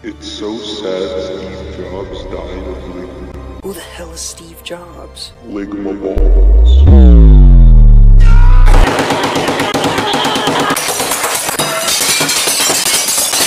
It's so sad Steve Jobs died of Who the hell is Steve Jobs? ligma balls.